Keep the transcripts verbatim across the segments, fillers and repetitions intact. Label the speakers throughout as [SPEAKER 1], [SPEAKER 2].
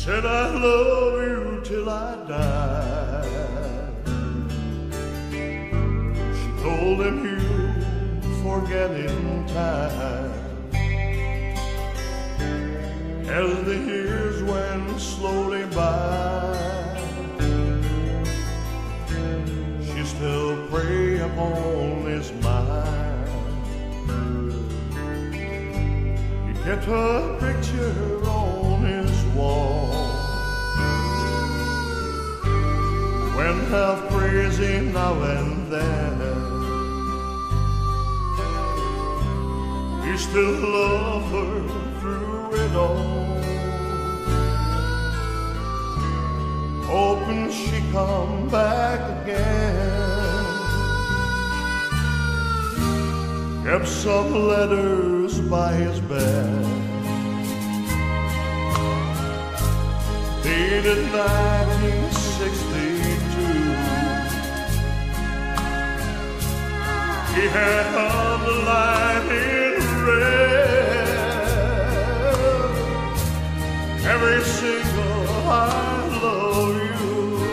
[SPEAKER 1] said I love you till I die. She told him he'll forget in time. As the years went slowly by, she still prey upon his mind. He kept her picture on his wall. Went half crazy now and then. He still loved her through it all, hoping she come back again. Kept some letters by his bed, dated nineteen sixty-two. He had underlined in red every single I love you.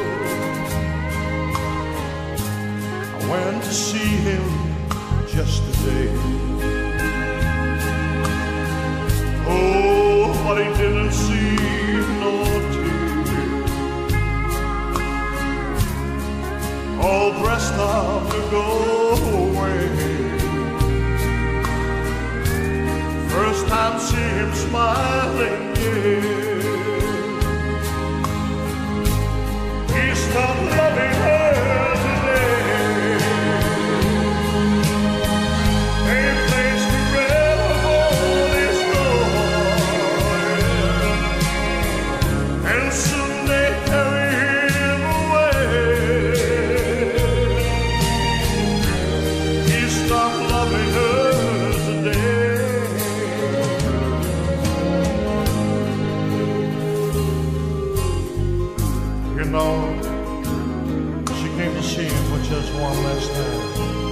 [SPEAKER 1] I went to see him just today. Oh, but he didn't see no tears, all dressed up to go away. First time see him smiling, yeah. He stopped loving her today. They placed the red upon his door, and soon they carried him away. He stopped loving her today. You know, she came to see him for just one last time.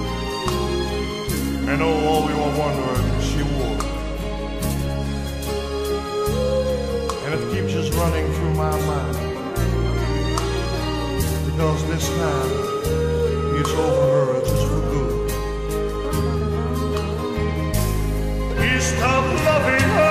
[SPEAKER 1] And oh, all we were wondering, she would. And it keeps just running through my mind, because this time he's over her just for good. He stopped loving her.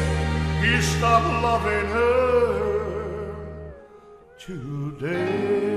[SPEAKER 1] Stop loving her today.